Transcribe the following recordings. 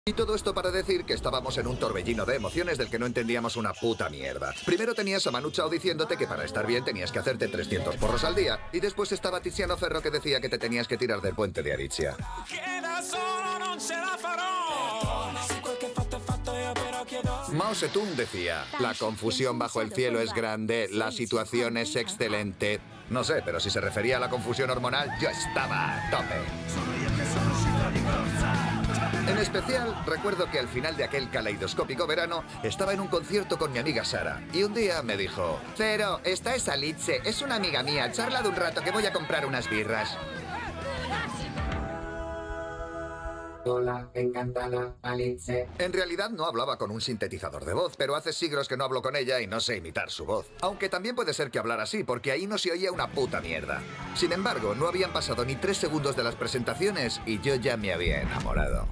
Y todo esto para decir que estábamos en un torbellino de emociones del que no entendíamos una puta mierda. Primero tenías a Manu Chao diciéndote que para estar bien tenías que hacerte 300 porros al día. Y después estaba Tiziano Ferro que decía que te tenías que tirar del puente de Aritzia. Mao Zedong decía, la confusión bajo el cielo es grande, la situación es excelente. No sé, pero si se refería a la confusión hormonal, yo estaba a tope. En especial, recuerdo que al final de aquel caleidoscópico verano estaba en un concierto con mi amiga Sara. Y un día me dijo, Cero, esta es Alice, es una amiga mía, charla de un rato que voy a comprar unas birras. Hola, encantada, Alice. En realidad no hablaba con un sintetizador de voz, pero hace siglos que no hablo con ella y no sé imitar su voz. Aunque también puede ser que hablara así, porque ahí no se oía una puta mierda. Sin embargo, no habían pasado ni 3 segundos de las presentaciones y yo ya me había enamorado.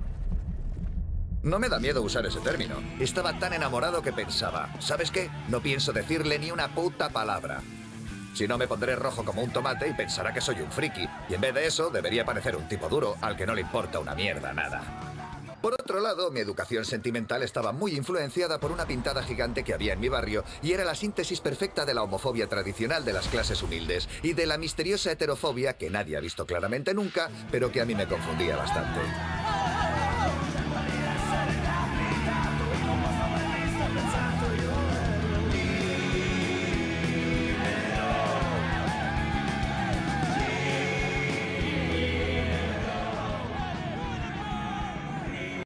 No me da miedo usar ese término. Estaba tan enamorado que pensaba, ¿sabes qué? No pienso decirle ni una puta palabra. Si no, me pondré rojo como un tomate y pensará que soy un friki. Y en vez de eso, debería parecer un tipo duro al que no le importa una mierda nada. Por otro lado, mi educación sentimental estaba muy influenciada por una pintada gigante que había en mi barrio y era la síntesis perfecta de la homofobia tradicional de las clases humildes y de la misteriosa heterofobia que nadie ha visto claramente nunca, pero que a mí me confundía bastante.